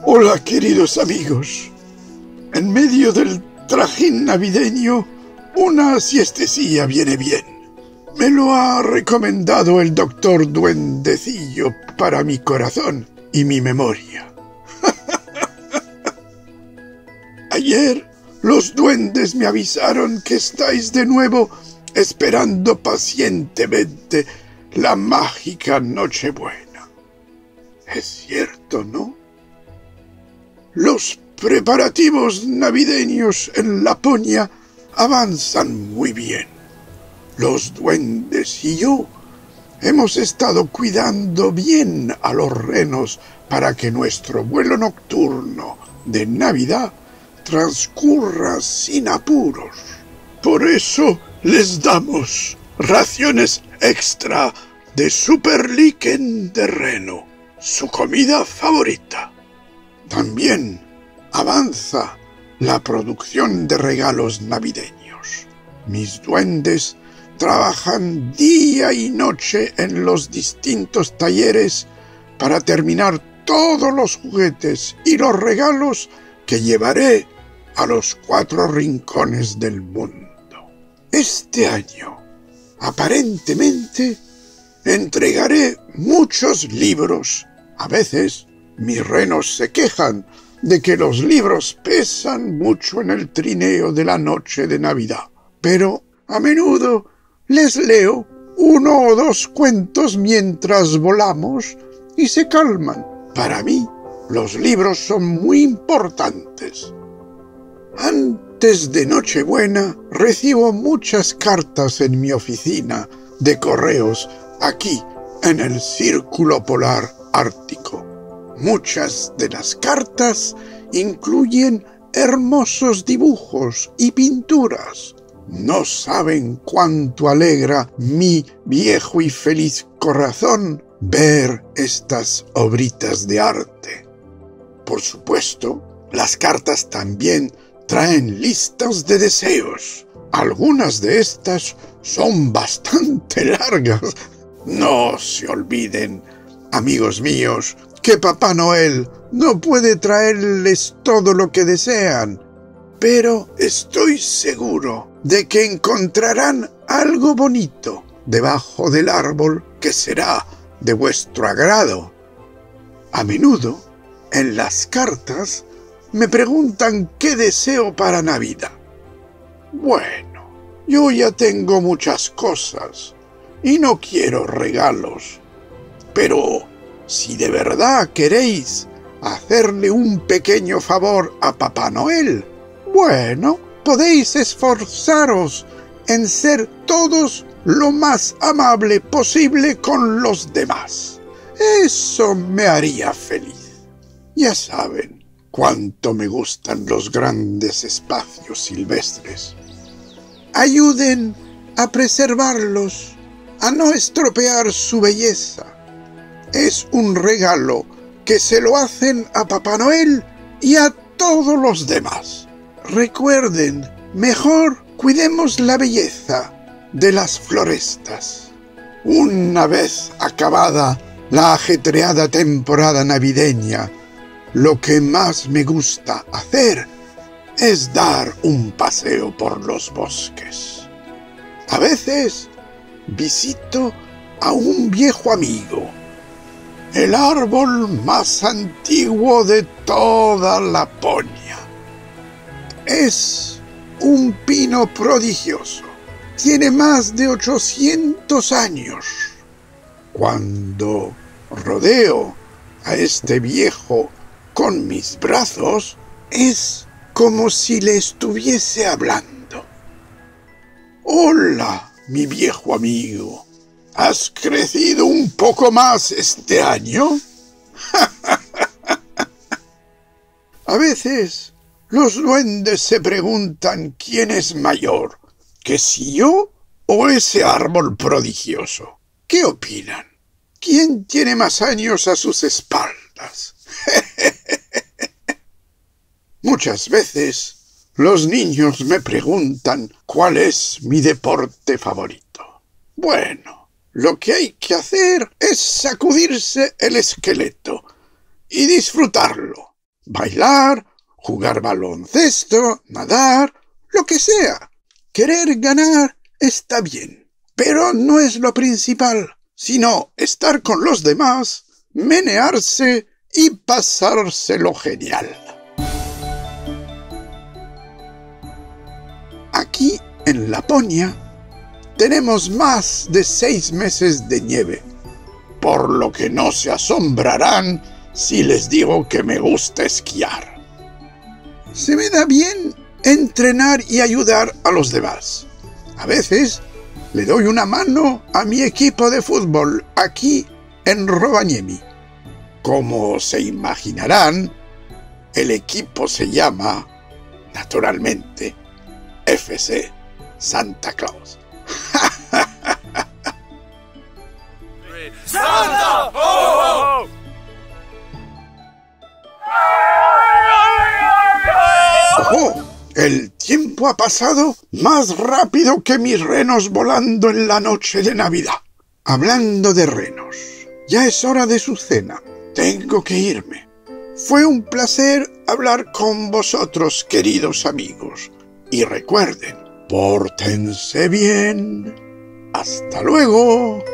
Hola, queridos amigos. En medio del trajín navideño, una siestecilla viene bien. Me lo ha recomendado el doctor Duendecillo para mi corazón y mi memoria. Ayer los duendes me avisaron que estáis de nuevo esperando pacientemente la mágica Nochebuena. Es cierto, ¿no? Los preparativos navideños en Laponia avanzan muy bien. Los duendes y yo hemos estado cuidando bien a los renos para que nuestro vuelo nocturno de Navidad transcurra sin apuros. Por eso les damos raciones extra de superliquen de reno, su comida favorita. También avanza la producción de regalos navideños. Mis duendes trabajan día y noche en los distintos talleres para terminar todos los juguetes y los regalos que llevaré a los 4 rincones del mundo. Este año, aparentemente, entregaré muchos libros. A veces, mis renos se quejan de que los libros pesan mucho en el trineo de la noche de Navidad, pero a menudo les leo 1 o 2 cuentos mientras volamos y se calman. Para mí, los libros son muy importantes. Antes de Nochebuena recibo muchas cartas en mi oficina de correos aquí en el Círculo Polar Ártico. Muchas de las cartas incluyen hermosos dibujos y pinturas. No saben cuánto alegra mi viejo y feliz corazón ver estas obritas de arte. Por supuesto, las cartas también traen listas de deseos. Algunas de estas son bastante largas. No se olviden, amigos míos, que Papá Noel no puede traerles todo lo que desean, pero estoy seguro de que encontrarán algo bonito debajo del árbol que será de vuestro agrado. A menudo, en las cartas, me preguntan qué deseo para Navidad. Bueno, yo ya tengo muchas cosas y no quiero regalos, pero si de verdad queréis hacerle un pequeño favor a Papá Noel, bueno, podéis esforzaros en ser todos lo más amable posible con los demás. Eso me haría feliz. Ya saben cuánto me gustan los grandes espacios silvestres. Ayuden a preservarlos, a no estropear su belleza. Es un regalo que se lo hacen a Papá Noel y a todos los demás. Recuerden, mejor cuidemos la belleza de las florestas. Una vez acabada la ajetreada temporada navideña, lo que más me gusta hacer es dar un paseo por los bosques. A veces visito a un viejo amigo, el árbol más antiguo de toda Laponia. Es un pino prodigioso. Tiene más de 800 años. Cuando rodeo a este viejo con mis brazos, es como si le estuviese hablando. Hola, mi viejo amigo. ¿Has crecido un poco más este año? A veces los duendes se preguntan quién es mayor, que si yo o ese árbol prodigioso. ¿Qué opinan? ¿Quién tiene más años a sus espaldas? Muchas veces los niños me preguntan cuál es mi deporte favorito. Bueno, lo que hay que hacer es sacudirse el esqueleto y disfrutarlo. bailar, jugar baloncesto, nadar, lo que sea. Querer ganar está bien, pero no es lo principal, sino estar con los demás, menearse y pasárselo genial. Aquí, en Laponia, tenemos más de 6 meses de nieve, por lo que no se asombrarán si les digo que me gusta esquiar. Se me da bien entrenar y ayudar a los demás. A veces le doy una mano a mi equipo de fútbol aquí en Rovaniemi. Como se imaginarán, el equipo se llama, naturalmente, FC Santa Claus. ¡Santa! ¡Oh, oh! ¡Ojo! El tiempo ha pasado más rápido que mis renos volando en la noche de Navidad. Hablando de renos, ya es hora de su cena. Tengo que irme. Fue un placer hablar con vosotros, queridos amigos. Y recuerden, pórtense bien. ¡Hasta luego!